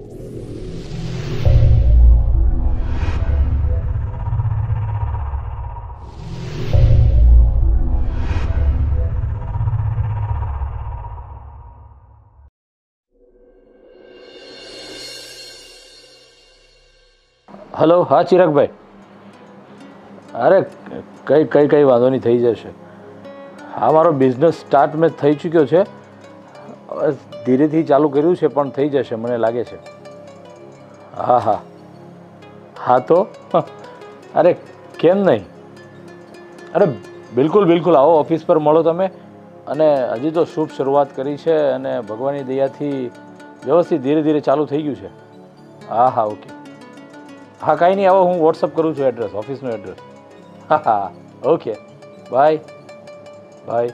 Hello, હા ચિરાગભાઈ. અરે કઈ વાંધો નહીં, થઈ જશે. હા, મારો બિઝનેસ સ્ટાર્ટ મેં થઈ ચૂક્યો છે. બસ ધીરેથી ચાલુ કર્યું છે, પણ થઈ જશે મને લાગે છે. હા હા હા, તો અરે કેમ નહીં. અરે બિલકુલ બિલકુલ, આવો ઓફિસ પર મળો તમે. અને હજી તો શુભ શરૂઆત કરી છે અને ભગવાનની દયાથી વ્યવસ્થિત ધીરે ધીરે ચાલુ થઈ ગયું છે. હા હા, ઓકે. હા, કાંઈ નહીં, આવો હું વોટ્સઅપ કરું છું એડ્રેસ, ઓફિસનું એડ્રેસ. હા હા, ઓકે, બાય બાય.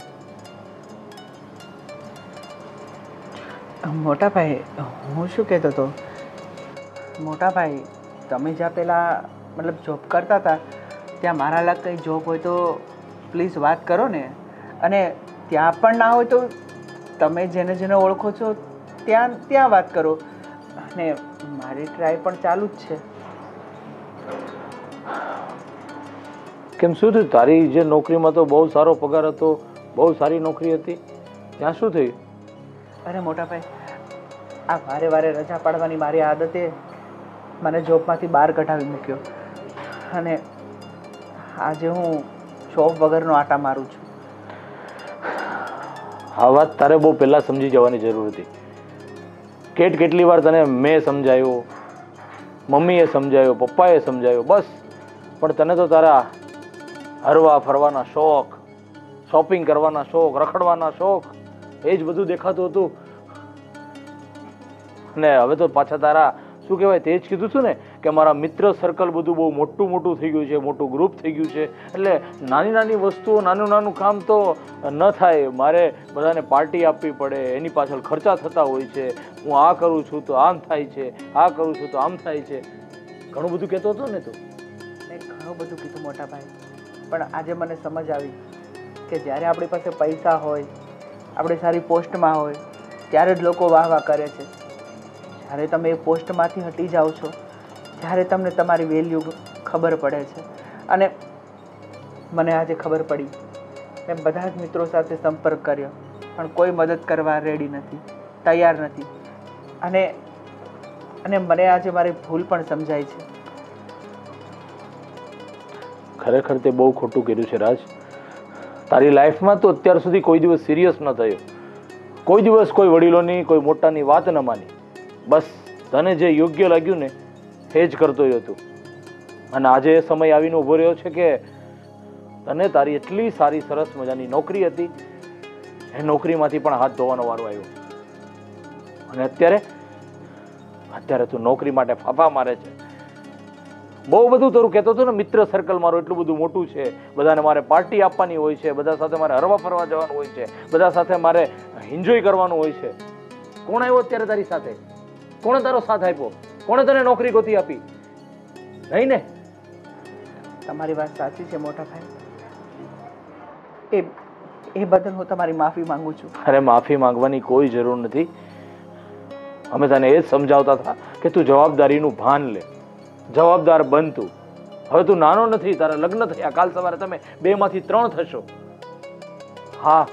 મોટા ભાઈ, હું શું કહેતો હતો, મોટા ભાઈ, તમે જ્યાં પહેલાં મતલબ જોબ કરતા હતા ત્યાં મારા લાગ કંઈ જોબ હોય તો પ્લીઝ વાત કરો ને. અને ત્યાં પણ ના હોય તો તમે જેને જેને ઓળખો છો ત્યાં વાત કરો. અને મારી ટ્રાય પણ ચાલુ જ છે. કેમ, શું થયું? તારી જે નોકરીમાં તો બહુ સારો પગાર હતો, બહુ સારી નોકરી હતી, ત્યાં શું થયું? અરે મોટા ભાઈ, આ વારે વારે રજા પાડવાની મારી આદતે મને જોબમાંથી બહાર કઢાવી મૂક્યો. અને આજે હું જોબ વગરનો આટા મારું છું. આ વાત તારે બહુ પહેલાં સમજી જવાની જરૂર હતી. કેટલી વાર તને મેં સમજાયો, મમ્મીએ સમજાયો, પપ્પાએ સમજાયો, બસ. પણ તને તો તારા હરવા ફરવાના શોખ, શોપિંગ કરવાના શોખ, રખડવાના શોખ, એ જ બધું દેખાતું હતું. ને હવે તો પાછા તારા શું કહેવાય, તે જ કીધું છું ને કે મારા મિત્ર સર્કલ બધું બહુ મોટું થઈ ગયું છે, મોટું ગ્રુપ થઈ ગયું છે. એટલે નાની નાની વસ્તુઓ, નાનું કામ તો ન થાય, મારે બધાને પાર્ટી આપવી પડે, એની પાછળ ખર્ચા થતા હોય છે. હું આ કરું છું તો આમ થાય છે, આ કરું છું તો આમ થાય છે. ઘણું બધું કહેતો હતો ને તું. મેં ઘણું બધું કીધું મોટા ભાઈ, પણ આજે મને સમજ આવી કે જ્યારે આપણી પાસે પૈસા હોય, આપણે સારી પોસ્ટમાં હોય, ત્યારે જ લોકો વાહ વાહ કરે છે. જ્યારે તમે એ પોસ્ટમાંથી હટી જાઓ છો, ત્યારે તમને તમારી વેલ્યુ ખબર પડે છે. અને મને આજે ખબર પડી. મેં બધા જ મિત્રો સાથે સંપર્ક કર્યો, પણ કોઈ મદદ કરવા રેડી નથી, તૈયાર નથી. અને મને આજે મારી ભૂલ પણ સમજાય છે. ખરેખર તે બહુ ખોટું કર્યું છે રાજ. તારી લાઈફમાં તો અત્યાર સુધી કોઈ દિવસ સિરિયસ ન થયો, કોઈ દિવસ કોઈ વડીલોની, કોઈ મોટાની વાત ન માની. બસ તને જે યોગ્ય લાગ્યું ને એ જ કરતો હતો. અને આજે એ સમય આવીને ઉભો રહ્યો છે કે તને તારી એટલી સારી સરસ મજાની નોકરી હતી, એ નોકરીમાંથી પણ હાથ ધોવાનો વારો આવ્યો. અને અત્યારે તું નોકરી માટે ફાફા મારે છે. બહુ બધું તારું કહેતો હતો ને, મિત્ર સર્કલ મારું એટલું બધું મોટું છે, બધાને મારે પાર્ટી આપવાની હોય છે, બધા સાથે મારે હરવા ફરવા જવાનું હોય છે, બધા સાથે મારે એન્જોય કરવાનું હોય છે. કોણ આવ્યો અત્યારે તારી સાથે? કોણે તારો સાથ આપ્યો? કોણે તને નોકરી ગોતી આપી? નહીં ને? તમારી વાત સાચી છે મોટા ભાઈ. એ બદલ હું તમારી માફી માંગુ છું. અરે માફી માંગવાની કોઈ જરૂર નથી. અમે તને એ જ સમજાવતા હતા કે તું જવાબદારીનું ભાન લે, જવાબદાર બન તું. હવે તું નાનો નથી, તારા લગ્ન થયા, કાલ સવારે તમે 2 માંથી 3 થશો. હા,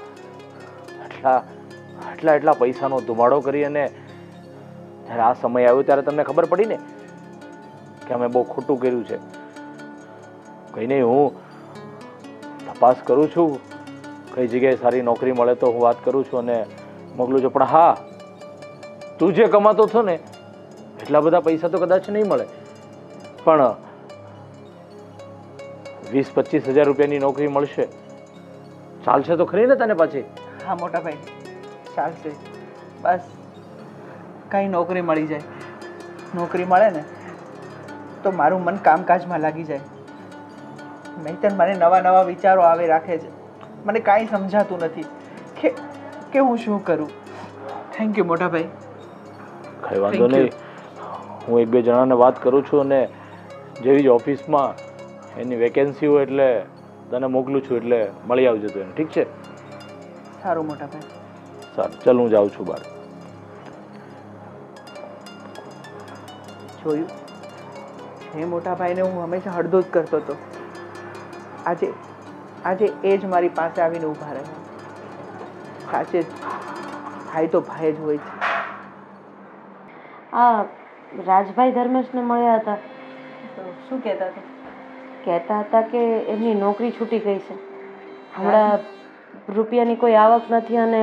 એટલા પૈસાનો ધુમાડો કરી અને જ્યારે આ સમય આવ્યો ત્યારે તમને ખબર પડી ને કે અમે બહુ ખોટું કર્યું છે. કઈ નહીં, હું તપાસ કરું છું, કઈ જગ્યાએ સારી નોકરી મળે તો હું વાત કરું છું અને મોકલું છું. પણ હા, તું જે કમાતો છો ને એટલા બધા પૈસા તો કદાચ નહીં મળે, પણ 20-25 હજાર રૂપિયાની નોકરી મળશે. ચાલશે તો ખરી ને તને પાછી? હા મોટા ભાઈ, ચાલશે. બસ કઈ નોકરી મળી જાય. નોકરી મળે ને તો મારું મન કામકાજમાં લાગી જાય. નહીંતર મને નવા વિચારો આવે રાખે છે. મને કાંઈ સમજાતું નથી કે હું શું કરું. થેન્ક યુ મોટા ભાઈ. કઈ વાંધો નહીં, હું 1-2 જણાને વાત કરું છું અને જેવી જ ઓફિસમાં એની વેકેન્સી હોય એટલે તને મોકલું છું, એટલે મળી આવજો તું એને. ઠીક છે? સારું મોટા ભાઈ. સારું, ચાલ હું જાઉં છું બહાર. જોયું, જે મોટા ભાઈને હું હંમેશા હળદો જ કરતો હતો, આજે આજે એ જ મારી પાસે આવીને ઊભા રહ્યા. સાચે જ ભાઈ તો ભાઈ જ હોય છે. આ રાજભાઈ ધર્મેશને મળ્યા હતા. તો શું કહેતા હતા? કહેતા હતા કે એમની નોકરી છૂટી ગઈ છે. હમણાં રૂપિયાની કોઈ આવક નથી અને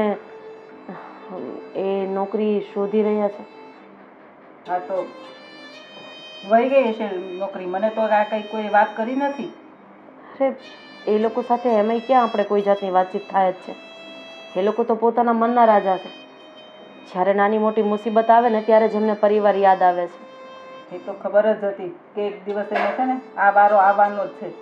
એ નોકરી શોધી રહ્યા છે. હા તો વહી ગઈ હશે નોકરી. મને તો આ કંઈ કોઈ વાત કરી નથી. અરે એ લોકો સાથે એમાંય ક્યાં આપણે કોઈ જાતની વાતચીત થાય જ છે. એ લોકો તો પોતાના મનના રાજા છે. જ્યારે નાની મોટી મુસીબત આવે ને ત્યારે જ એમને પરિવાર યાદ આવે છે. એ તો ખબર જ હતી કે એક દિવસ એને છે ને આ વારો આવવાનો જ છે.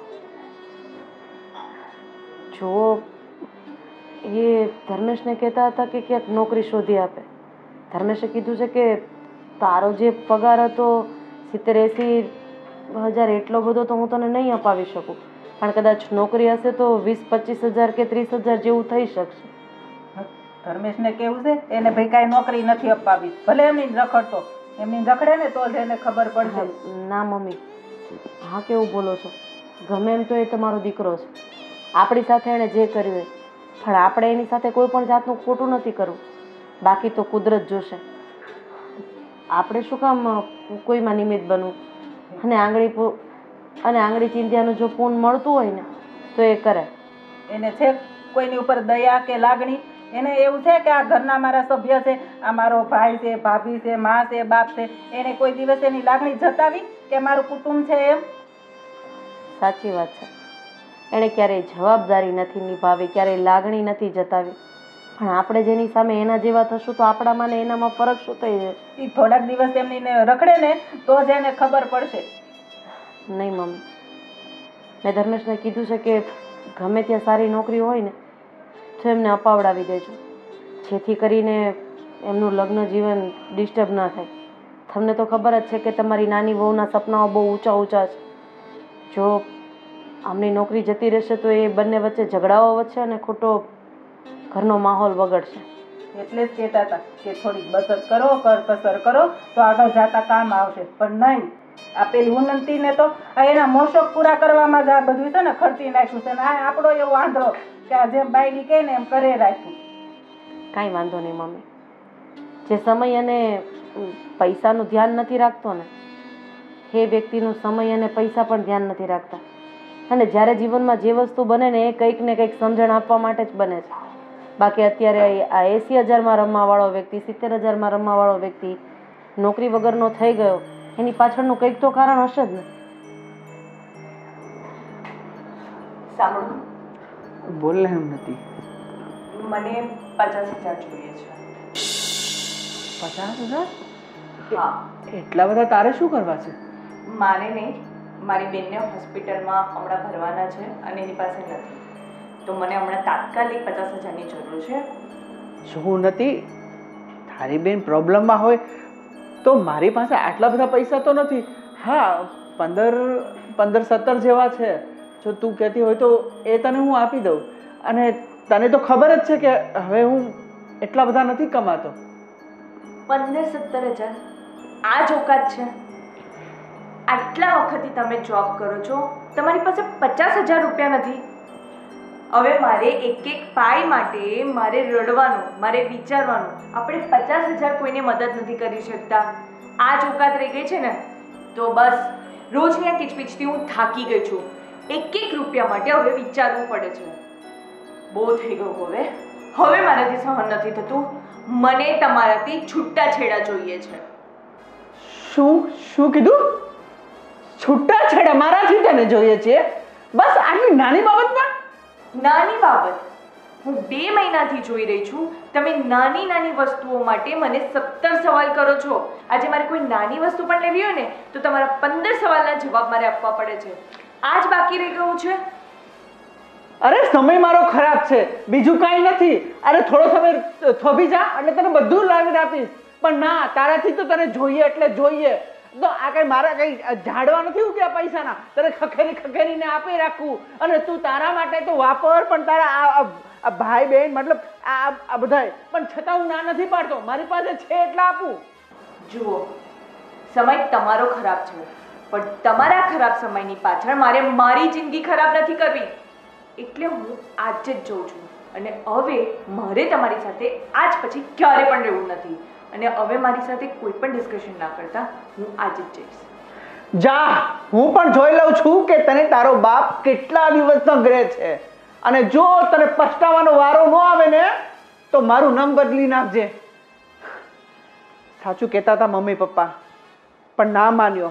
જુઓ, એ ધર્મેશને કહેતા હતા કે ક્યાંક નોકરી શોધી આપે. ધર્મેશે કીધું છે કે તારો જે પગાર હતો 70-80 હજાર, એટલો બધો તો હું તને નહીં અપાવી શકું, પણ કદાચ નોકરી હશે તો 20-25 હજાર કે 30 હજાર જેવું થઈ શકશે. ધર્મેશને કેવું છે એને ભાઈ કાંઈ નોકરી નથી અપાવી. ભલે એમની રખડતો, એમની રખડે ને તો જ એને ખબર પડશે. ના મમ્મી, હા કેવું બોલો છો? ગમે એમ તો એ તમારો દીકરો છે. આપણી સાથે એણે જે કર્યું એ, પણ આપણે એની સાથે કોઈ પણ જાતનું ખોટું નથી કરવું. બાકી તો કુદરત જોશે. આપણે શું કામ કોઈમાં નિમિત્ત બનવું? અને આંગળી ચીંધ્યાનું જો પૂન મળતું હોય ને તો એ કરે. એને છે કોઈની ઉપર દયા કે લાગણી? એને એવું છે કે આ ઘરના મારા સભ્ય છે, આ મારો ભાઈ છે, ભાભી છે, મા છે, બાપ છે, એને કોઈ દિવસ એની લાગણી જતાવી કે મારું કુટુંબ છે એમ? સાચી વાત છે. એણે ક્યારેય જવાબદારી નથી નિભાવી, ક્યારેય લાગણી નથી જતાવી. પણ આપણે જેની સામે એના જેવા થશું તો આપણામાં ને એનામાં ફરક શું થઈ જશે? એ થોડાક દિવસ એમની રખડે ને તો જ એને ખબર પડશે. નહીં મમ્મી, મેં ધર્મેશને કીધું છે કે ગમે ત્યાં સારી નોકરી હોય ને તો એમને અપાવડાવી દેજો, જેથી કરીને એમનું લગ્ન જીવન ડિસ્ટર્બ ના થાય. તમને તો ખબર જ છે કે તમારી નાની વહુના સપનાઓ બહુ ઊંચા ઊંચા છે. જો આમની નોકરી જતી રહેશે તો એ બંને વચ્ચે ઝઘડાઓ વધશે અને ખોટો ઘરનો માહોલ બગડશે. એટલે જ કહેતા હતા કે થોડીક બચત કરો, કરકસર કરો તો આગળ જતા કામ આવશે. પણ નહીં, આ પેલી ઉન્નતિને તો એના મોશોક પૂરા કરવામાં જ આ બધું છે ને ખર્ચી નાખ્યું છે. ને આ આપણો એવો આંધળો કે આ જેમ બાયડી કહે ને એમ કરે રાખ્યું. કાંઈ વાંધો નહીં મમ્મી, જે સમય અને પૈસાનું ધ્યાન નથી રાખતો ને એ વ્યક્તિનું સમય અને પૈસા પણ ધ્યાન નથી રાખતા. અને જ્યારે જીવનમાં જે વસ્તુ બને ને એ કંઈક ને કંઈક સમજણ આપવા માટે જ બને છે. બાકી અત્યારે આ 80,000માં રમવાવાળો વ્યક્તિ, 70,000માં રમવાવાળો વ્યક્તિ નોકરી વગરનો થઈ ગયો, એની પાછળનું કંઈક તો કારણ હશે જ ને. સાંભળો, બોલ ને નથી. મને 50,000 જોઈએ છે. 50,000? હા. એટલા બધા તારે શું કરવા છે? મારે નહીં, મારી બેનને હોસ્પિટલમાં હમણાં ભરવાના છે અને એની પાસે નથી, તો મને હમણાં તાત્કાલિક 50,000ની જરૂર છે. શું નથી? તારી બેન પ્રોબ્લેમમાં હોય તો મારી પાસે આટલા બધા પૈસા તો નથી. હા, 15-17 જેવા છે. જો તું કહેતી હોય તો એ તને હું આપી દઉં. અને તને તો ખબર જ છે કે હવે હું એટલા બધા નથી કમાતો. 15-17 હજાર આ જ ઓકાત છે? આટલા વખતથી તમે જોબ કરો છો, તમારી પાસે 50,000 રૂપિયા નથી? હવે મારે એક એક પાઈ માટે મારે રડવાનું, મારે વિચારવાનું. આપણે 50,000 કોઈને મદદ નથી કરી શકતા. આ જ ઓકાત રહી ગઈ છે ને તો બસ. રોજની આ કિચપિચથી હું થાકી ગઈ છું. એક એક રૂપિયા માટે હવે વિચારવું પડે છે. બહુ થઈ ગયું હવે. હવે મારાથી સહન નથી થતું. મને તમારાથી છૂટાછેડા જોઈએ છે. શું કીધું? છૂટાછેડા મારાથી તને જોઈએ છે? બસ આટલી નાની બાબતમાં? નાની બાબત? હું 2 મહિનાથી જોઈ રહી છું. તમે નાની નાની વસ્તુઓ માટે મને 17 સવાલ કરો છો. આજે મારે કોઈ નાની વસ્તુ પણ લેવી હોય ને તો તમારા 15 સવાલના જવાબ મારે આપવા પડે છે. આ જ બાકી રહી ગયું છે. અરે સમય મારો ખરાબ છે, બીજું કાંઈ નથી. અરે થોડો સમય થોભી જા એટલે તને બધું લાવીને આપીશ. પણ ના, તારાથી તો તને જોઈએ એટલે જોઈએ. તો આ કઈ મારા કઈ ઝાડવા નથી ઉગ્યા પૈસાના, તને ખખેરીને આપી રાખું. અને તું તારા માટે તો વાપર, પણ તારા આ ભાઈ બહેન મતલબ આ બધાય, પણ છતાં હું ના નથી પાડતો. મારી પાસે છે એટલા આપું. જુઓ, સમય તમારો ખરાબ છે, પણ તમારા ખરાબ સમયની પાછળ મારે મારી જિંદગી ખરાબ નથી કરવી. એટલે હું આજે જ જઉં છું. અને હવે મારે તમારી સાથે આજ પછી ક્યારે પણ રહેવું નથી. અને હવે મારી સાથે કોઈ પણ ડિસ્કશન ના કરતા, હું આજે જ જઈશ. જા, હું પણ જોઈ લઉં છું કે તને તારો બાપ કેટલા દિવસનો ઘરે છે. અને જો તને પછતાવાનો વારો ન આવે ને તો મારું નામ બદલી નાખજે. સાચું કહેતા હતા મમ્મી પપ્પા, પણ ના માન્યો.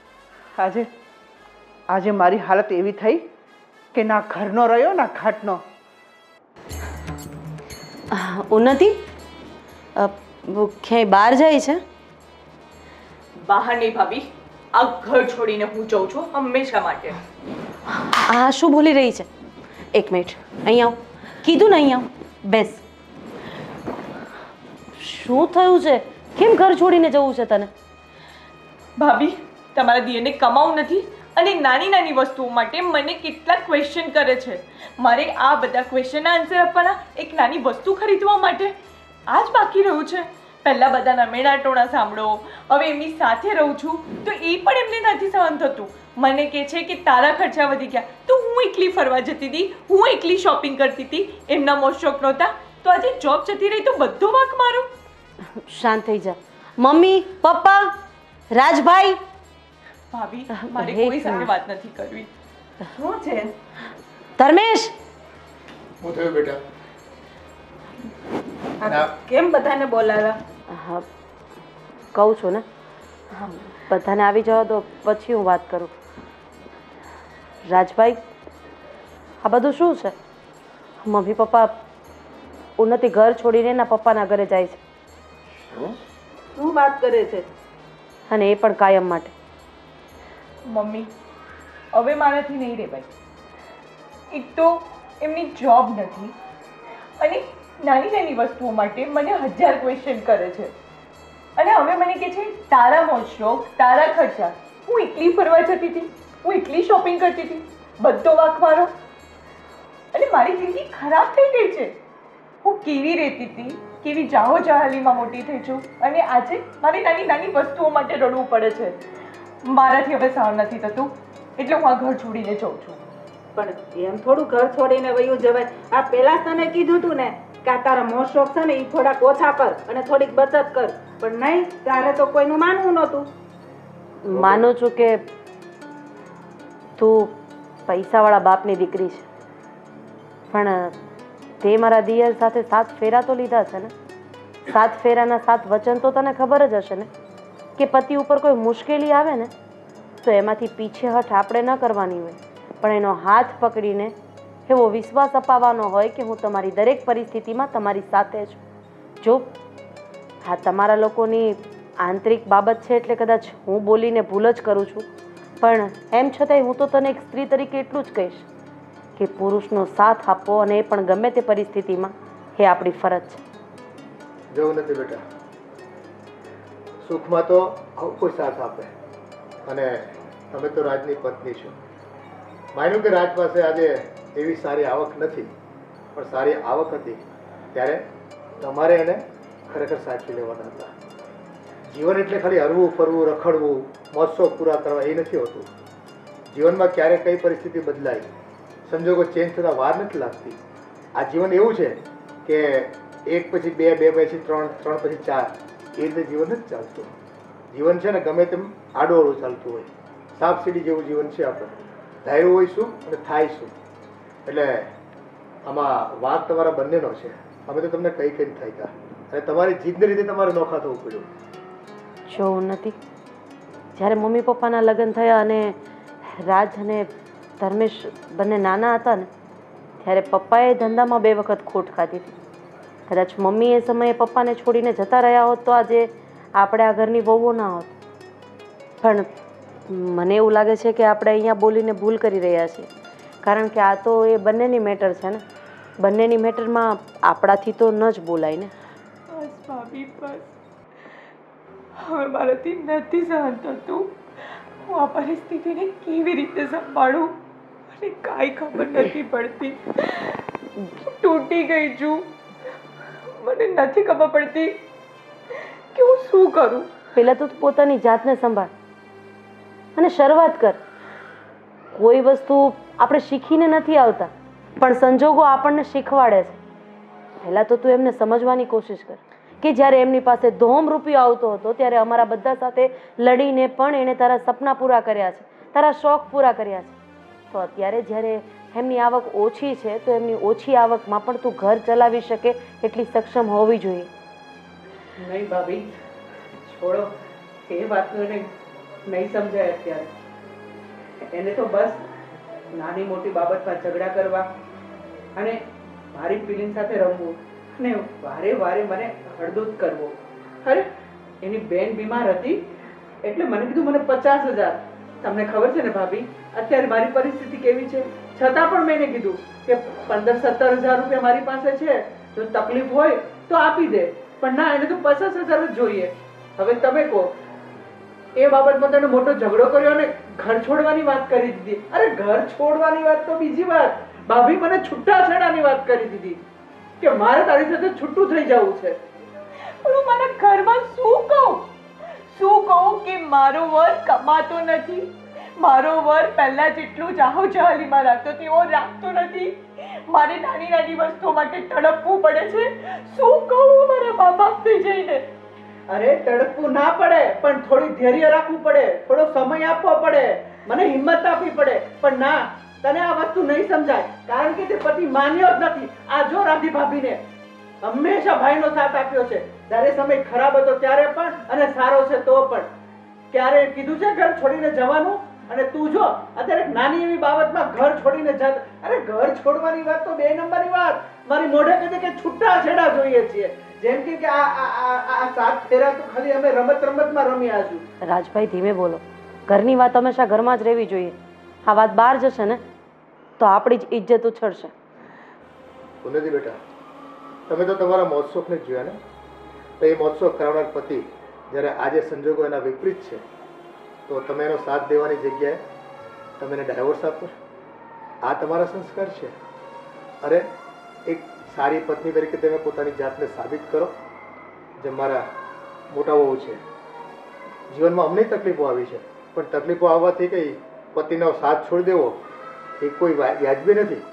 આજે મારી હાલત એવી થઈ કે ના ઘરનો રહ્યો ના ઘાટનો. ઉન્નતિ ક્યાંય બહાર જાય છે? બહાર નહીં ભાભી, આ ઘર છોડીને હું જઉં છું હંમેશા માટે. આ શું બોલી રહી છે? એક મિનિટ, અહીં આવ. કીધું ને અહીં આવ, બેસ. શું થયું છે? કેમ ઘર છોડીને જવું છે તને? ભાભી, તમારા દિયરને કમાવું નથી અને નાની નાની વસ્તુઓ માટે મને કેટલા ક્વેશ્ચન કરે છે. મારે આ બધા ક્વેશ્ચનના આન્સર આપવાના એક નાની વસ્તુ ખરીદવા માટે આ જ બાકી રહ્યું છે. પહેલાં બધાના મેળા ટોણા સાંભળો, હવે એમની સાથે રહું છું તો એ પણ એમને નથી સહન થતું. મને કહે છે કે તારા ખર્ચા વધી ગયા, તો હું એકલી ફરવા જતી હતી, હું એકલી શોપિંગ કરતી હતી, એમના મોજ શોખ નહોતા. તો આજે જોબ જતી રહી તો બધો વાંક મારો. શાંત થઈ જા. મમ્મી, પપ્પા, રાજભાઈ. ભાભી, મારે કોઈ સાથે વાત નથી કરવી. શું છે? ધર્મેશ, હું થયું બેટા? કેમ બધાને બોલાવ્યા? હા, કહું છું ને, બધાને આવી જવા દો, પછી હું વાત કરું. રાજભાઈ, આ બધું શું છે? મમ્મી પપ્પા, ઉન્નતિ ઘર છોડીને એના પપ્પાના ઘરે જાય છે. શું વાત કરે છે? અને એ પણ કાયમ માટે. મમ્મી, હવે મારાથી નહીં રહેવાય. એક તો એમની જોબ નથી અને નાની નાની વસ્તુઓ માટે મને 1000 ક્વેશ્ચન કરે છે. અને હવે મને કહે છે તારા મોજ શોખ, તારા ખર્ચા. હું એકલી ફરવા જતી હતી, હું એકલી શોપિંગ કરતી હતી, બધો વાંક મારો. અને મારી જિંદગી ખરાબ થઈ ગઈ છે. હું કેવી રહેતી હતી, કેવી જાહો જહાલીમાં મોટી થઈ છું, અને આજે મારી નાની નાની વસ્તુઓ માટે રડવું પડે છે. મારાથી હવે સહન નથી થતું, એટલે હું આ ઘર છોડીને જઉં છું. પણ એમ થોડું ઘર છોડીને વયું જવાય. આ પહેલા તને કીધું તું ને કે આ તારા મોજ શોખ છે ને એ થોડાક ઓછા કર અને થોડીક બચત કર, પણ નહીં, તારે તો કોઈનું માનવું નહોતું. માનું છું કે તું પૈસાવાળા બાપની દીકરી છે, પણ તે મારા દિયર સાથે 7 ફેરા તો લીધા છે ને. 7 ફેરાના 7 વચન તો તને ખબર જ હશે ને કે પતિ ઉપર કોઈ મુશ્કેલી આવે ને તો એમાંથી પીછેહઠ આપણે ન કરવાની હોય, પણ એનો હાથ પકડીને એવો વિશ્વાસ અપાવવાનો હોય કે હું તમારી દરેક પરિસ્થિતિમાં તમારી સાથે છું. જો હા, તમારા લોકોની આંતરિક બાબત છે એટલે કદાચ હું બોલીને ભૂલ જ કરું છું, પણ એમ છતાંય હું તો તને એક સ્ત્રી તરીકે એટલું જ કહીશ કે પુરુષનો સાથ આપવો, અને એ પણ ગમે તે પરિસ્થિતિમાં, એ આપણી ફરજ છે. જવું નથી બેટા, સુખમાં તો આવું કોઈ સાથ આપે. અને તમે તો રાજની પત્ની છો. માન્યું કે રાજ પાસે આજે એવી સારી આવક નથી, પણ સારી આવક હતી ત્યારે તમારે એને ખરેખર સાચવી લેવાના હતા. જીવન એટલે ખાલી હરવું ફરવું, રખડવું, મોજ શોખ પૂરા કરવા એ નથી હોતું. જીવનમાં ક્યારે કઈ પરિસ્થિતિ બદલાય, સંજોગો ચેન્જ થતા વાર નથી લાગતી. આ જીવન એવું છે કે 1 પછી 2, 2 પછી 3, 3 પછી 4, એ રીતે જીવન નથી ચાલતું. જીવન છે ને ગમે તેમ આડોઅવળું ચાલતું હોય. સાપ સીડી જેવું જીવન છે આપણે. ધાર્યું હોય શું અને થાય શું. એટલે આમાં વાંક તમારા બંનેનો છે. અમે તો તમને કઈ કઈ થાય કા, અને તમારી જીદને લીધે તમારે નોખા થવું પડ્યું. જો નથી, જ્યારે મમ્મી પપ્પાના લગ્ન થયા અને રાજ અને ધર્મેશ બંને નાના હતા ને, ત્યારે પપ્પાએ ધંધામાં 2 વખત ખોટ ખાધી હતી. કદાચ મમ્મી એ સમયે પપ્પાને છોડીને જતા રહ્યા હોત તો આજે આપણે આ ઘરની વહુઓ ના હોત. પણ મને એવું લાગે છે કે આપણે અહીંયા બોલીને ભૂલ કરી રહ્યા છીએ, કારણ કે આ તો એ બંનેની મેટર છે ને. બંનેની મેટરમાં આપણાથી તો ન જ બોલાય ને. બસ ભાભી, બસ. હવે મારાથી નથી સહન થતું. હું આ પરિસ્થિતિને કેવી રીતે સંભાળું અને કાંઈ ખબર નથી પડતી. તૂટી ગઈ છું. મને નથી ખબર પડતી કે હું શું કરું. પહેલાં તો તું પોતાની જાતને સંભાળ અને શરૂઆત કર. કોઈ વસ્તુ આપણે શીખીને નથી આવતા, પણ સંજોગો આપણને શીખવાડે છે. પહેલાં તો તું એમને સમજવાની કોશિશ કર કે જ્યારે એમની પાસે ધોમ રૂપિયો આવતો હતો ત્યારે અમારા બધા સાથે લડીને પણ એણે તારા સપના પૂરા કર્યા છે, તારા શોખ પૂરા કર્યા છે. તો અત્યારે જ્યારે એમની આવક ઓછી છે તો એમની ઓછી આવકમાં પણ તું ઘર ચલાવી શકે એટલી સક્ષમ હોવી જોઈએ. નહીં ભાભી, છોડો એ વાતનું એને નહીં સમજાય અત્યારે. એને તો બસ નાની મોટી બાબતમાં ઝઘડા કરવા અને મારી ફિલિંગ સાથે રમવું અને વારે વારે મને હળદૂત કરવો. અરે એની બેન બીમાર હતી એટલે મને કીધું મને 50,000. તમને ખબર છે ને ભાભી અત્યારે મારી પરિસ્થિતિ કેવી છે, છતાં પણ મેં એને કીધું કે 15-17 હજાર રૂપિયા મારી પાસે છે, જો તકલીફ હોય તો આપી દે. પણ ના, એને તો 50,000 જ જોઈએ. હવે તમે કહો, એ બાબતમાં તને મોટો ઝઘડો કર્યો અને ઘર છોડવાની વાત કરી દીધી. અરે ઘર છોડવાની વાત તો બીજી વાત, ભાભી મને છૂટાછેડાની વાત કરી દીધી કે મારે તારી સાથે છૂટું થઈ જવું છે. પણ હું મારા ઘરમાં શું કહું કે મારો વર કમાતો નથી, મારો વર પહેલા જેટલું ચાહો ચાલીમાં રાખતો તેવો રાખતો નથી, મારે નાની નાની વસ્તુઓ માટે તડપવું પડે છે. શું કહું મારા મા બાપને જઈને? અરે તડપવું ના પડે, પણ થોડી ધૈર્ય રાખવું પડે, થોડો સમય આપવો પડે, મને હિંમત આપવી પડે. પણ ના, તને આ વસ્તુ નહીં સમજાય, કારણ કે તે પતિ માન્યો જ નથી. આ જો રાધી ભાભીને હંમેશા ભાઈનો સાથ આપ્યો છે, જ્યારે સમય ખરાબ હતો ત્યારે પણ અને સારો છે તો પણ. ક્યારે કીધું છે ઘર છોડીને જવાનું? અને તું જો અત્યારે નાની એવી બાબતમાં ઘર છોડીને જતા. અરે ઘર છોડવાની વાત તો 2 નંબરની વાત. મારી મોઢે કહે કે છૂટા છેડા જોઈએ છીએ. જેમ કે આ 7 ફેરા તો ખાલી અમે રમતમાં રમ્યા છું. રાજભાઈ ધીમે બોલો. ઘરની વાત હંમેશા ઘરમાં જ રહેવી જોઈએ. આ વાત બહાર જશે ને તો આપણી જ ઇજ્જત ઉછળશે. ઉન્નતિ બેટા, તમે તો તમારા મહોત્સવને જ જોયા ને. તો એ મહોત્સવ કરાવનાર પતિ જ્યારે આજે સંજોગો એના વિપરીત છે તો તમે એનો સાથ દેવાની જગ્યાએ તમે એને ડાયવોર્સ આપો. આ તમારા સંસ્કાર છે? અરે એક સારી પત્ની તરીકે તમે પોતાની જાતને સાબિત કરો. જે મારા મોટા વહુ છે, જીવનમાં અમને તકલીફો આવી છે, પણ તકલીફો આવવાથી કઈ પતિનો સાથ છોડી દેવો એ કોઈ વ્યાજબી નથી.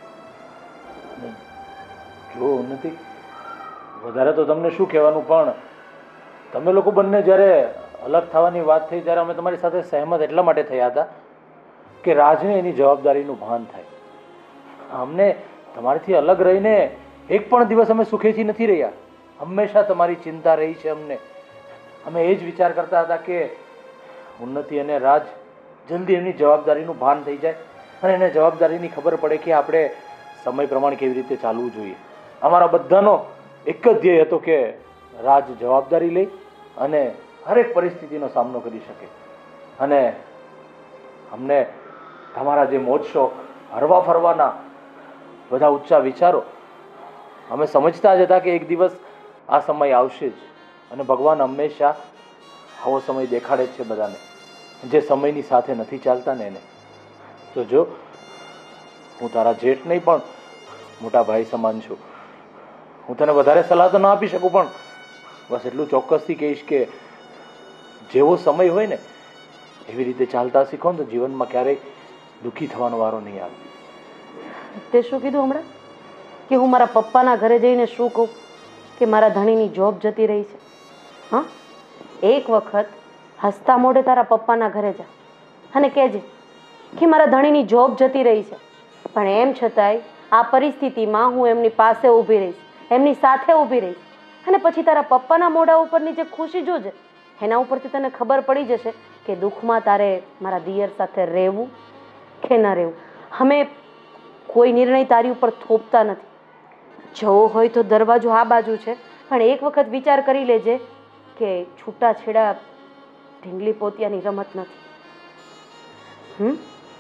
જો નથી વધારે તો તમને શું કહેવાનું, પણ તમે લોકો બંને જ્યારે અલગ થવાની વાત થઈ ત્યારે અમે તમારી સાથે સહેમત એટલા માટે થયા હતા કે રાજને એની જવાબદારીનું ભાન થાય. અમને તમારીથી અલગ રહીને એક પણ દિવસ અમે સુખેથી નથી રહ્યા. હંમેશા તમારી ચિંતા રહી છે અમને. અમે એ જ વિચાર કરતા હતા કે ઉન્નતિ અને રાજ જલ્દી એમની જવાબદારીનું ભાન થઈ જાય અને એને જવાબદારીની ખબર પડે કે આપણે સમય પ્રમાણે કેવી રીતે ચાલવું જોઈએ. અમારા બધાનો એક જ ધ્યેય હતો કે રાજ જવાબદારી લઈ અને હરેક પરિસ્થિતિનો સામનો કરી શકે. અને અમને તમારા જે મોજ શોખ, હરવા ફરવાના બધા ઊંચા વિચારો, અમે સમજતા જ હતા કે એક દિવસ આ સમય આવશે જ. અને ભગવાન હંમેશા આવો સમય દેખાડે જ છે બધાને. જે સમયની સાથે નથી ચાલતા ને એને. તો જો હું તારા જેઠ નહીં પણ મોટા ભાઈ સમાન છું. હું તને વધારે સલાહ તો ના આપી શકું, પણ બસ એટલું ચોક્કસથી કહીશ કે જેવો સમય હોય ને એવી રીતે ચાલતા શીખો ને તો જીવનમાં ક્યારેય દુઃખી થવાનો વારો નહીં આવે. તે શું કીધું હમણાં? કે હું મારા પપ્પાના ઘરે જઈને શું કહું કે મારા ધણીની જોબ જતી રહી છે? હા, એક વખત હસતા મોઢે તારા પપ્પાના ઘરે જા અને કહેજે કે મારા ધણીની જોબ જતી રહી છે, પણ એમ છતાંય આ પરિસ્થિતિમાં હું એમની પાસે ઊભી રહીશ, એમની સાથે ઊભી રહીશ. અને પછી તારા પપ્પાના મોઢા ઉપરની જે ખુશી જોજે, એના ઉપરથી તને ખબર પડી જશે કે દુઃખમાં તારે મારા દિયર સાથે રહેવું કે ન રહેવું. અમે કોઈ નિર્ણય તારી ઉપર થોપતા નથી. જવો હોય તો દરવાજો આ બાજુ છે, પણ એક વખત વિચાર કરી લેજે કે છૂટાછેડા ઢીંગલી પોતિયાની રમત નથી.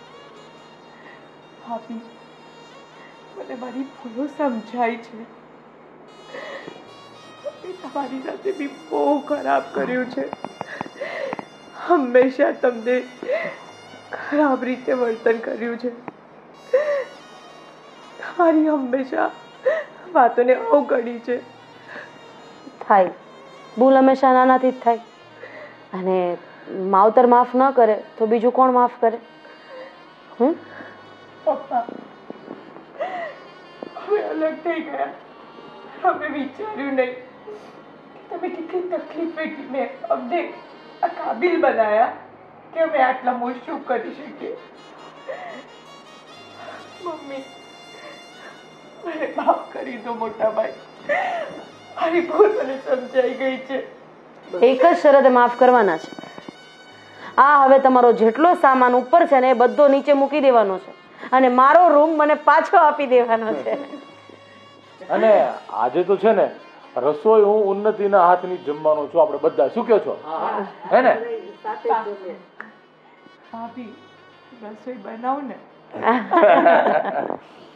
ભાભી, મને મારી ભૂલો સમજાય છે. તમારી સાથે બી બહુ ખરાબ કર્યું છે. હંમેશા તમને ખરાબ રીતે વર્તન કર્યું છે. તમારી હંમેશા વાતોને અવગણી છે. થાય ભૂલ હંમેશા નાનાથી જ થાય. અને માવતર માફ ન કરે તો બીજું કોણ માફ કરે? પપ્પા હવે અલગ થઈ ગયા. અમે વિચાર્યું નહીં કે તમે કેટલી તકલીફ વેઠીને અમને આ કાબિલ બનાયા કે અમે આટલા મુશ્કેલ કરી શકીએ. મમ્મી મને માફ કરી દો મોટા ભાઈ. મારી ભૂલ મને સમજાઈ ગઈ છે. એક જ શરતે માફ કરવાના છે. આ હવે તમારો જેટલો સામાન ઉપર છે ને એ બધો નીચે મૂકી દેવાનો છે અને મારો રૂમ મને પાછો આપી દેવાનો છે. અને આજે તો છે ને રસોઈ હું ઉન્નતિના હાથની જમવાનો છું. આપણે બધા શું કહો છો? હે ને? ભાભી રસોઈ બનાવ ને.